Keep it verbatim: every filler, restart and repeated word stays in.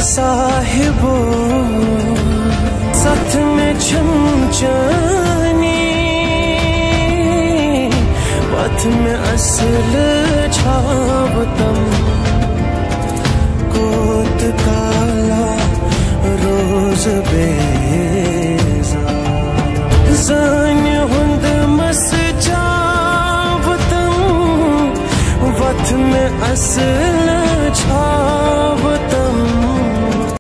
साहिबो साथ में छमचानी पथ में असल छावतम कोत काला रोज बेजा जान हुंद मस छावतम वथ में असल